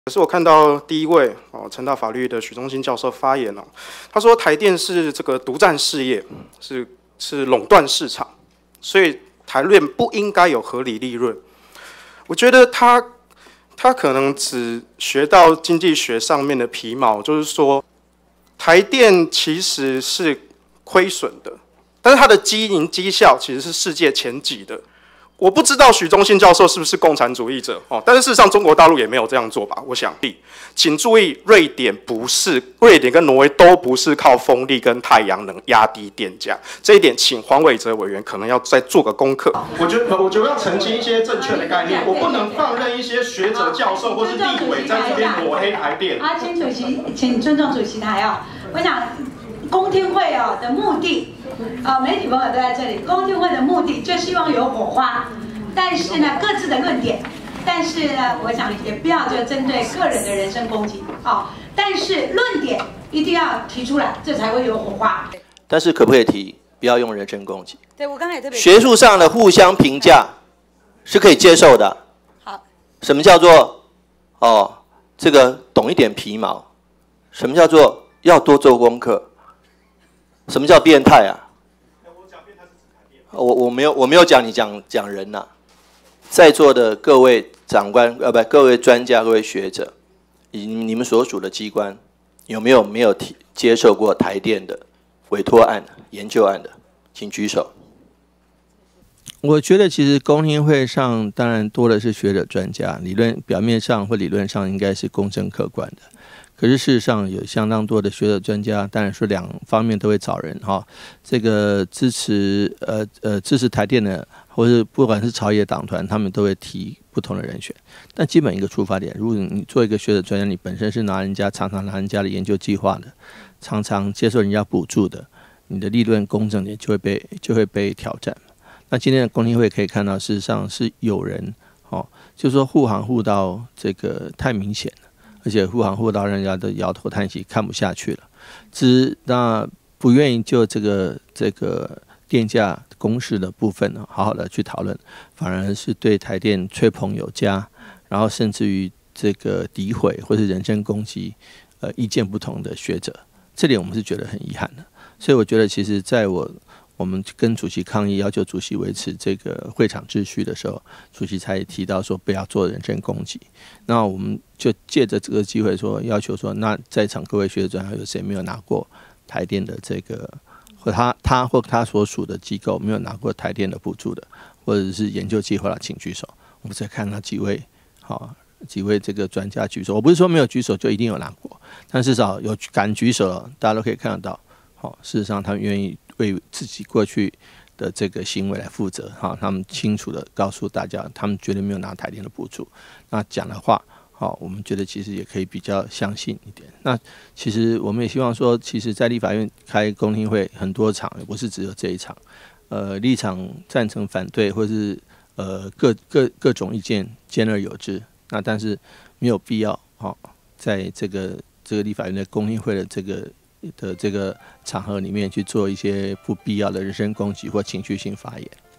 可是我看到第一位成大法律的许忠新教授发言他说台电是这个独占事业，是垄断市场，所以台电不应该有合理利润。我觉得他可能只学到经济学上面的皮毛，就是说台电其实是亏损的，但是它的经营绩效其实是世界前几的。我不知道许忠信教授是不是共产主义者但是事实上中国大陆也没有这样做吧？我想，请注意，瑞典跟挪威都不是靠风力跟太阳能压低电价，这一点请黄伟哲委员可能要再做个功课。我觉得要澄清一些正确的概念，我不能放任一些学者教授或是立委在这边抹黑台电。 请主席，请尊重主席台我想，公听会的目的。媒体朋友都在这里。公听会的目的就希望有火花，但是呢，各自的论点，但是呢，我想也不要就针对个人的人身攻击但是论点一定要提出来，这才会有火花。 但是可不可以提，不要用人身攻击？ 对，我刚才也特别学术上的互相评价是可以接受的。 好， 什么叫做这个懂一点皮毛？什么叫做要多做功课？什么叫变态啊？我没有讲你讲人呐，在座的各位长官各位专家各位学者，以你们所属的机关有没有接受过台电的委托案、研究案的，请举手。 我觉得其实公听会上当然多的是学者专家，表面上或理论上应该是公正客观的。可是事实上有相当多的学者专家，当然说两方面都会找人这个支持台电的，或是不管是朝野党团，他们都会提不同的人选。但基本一个出发点，如果你做一个学者专家，你本身是常常拿人家的研究计划的，常常接受人家补助的，你的立论公正点就会被挑战。那今天的公听会可以看到，事实上是有人就是说护航护到这个太明显了。而且护航护到人家的摇头叹息，看不下去了，那不愿意就这个电价公式的部分好好的去讨论，反而是对台电吹捧有加，然后甚至于这个诋毁或是人身攻击意见不同的学者，这点我们是觉得很遗憾的。所以我觉得其实在我们跟主席抗议，要求主席维持这个会场秩序的时候，主席才提到说不要做人身攻击。那我们就借着这个机会说，要求说，那在场各位学者专家有谁没有拿过台电的这个，或他所属的机构没有拿过台电的补助的，或者是研究计划的，请举手。我们再看那几位这个专家举手。我不是说没有举手就一定有拿过，但至少有敢举手，大家都可以看得到。事实上他们愿意为自己过去的这个行为来负责他们清楚的告诉大家，他们绝对没有拿台电的补助。那讲的话我们觉得其实也可以比较相信一点。那其实我们也希望说，其实在立法院开公听会很多场，也不是只有这一场，立场赞成反对或是各种意见兼而有之。那但是没有必要在这个立法院的公听会的这个场合里面去做一些不必要的人身攻击或情绪性发言。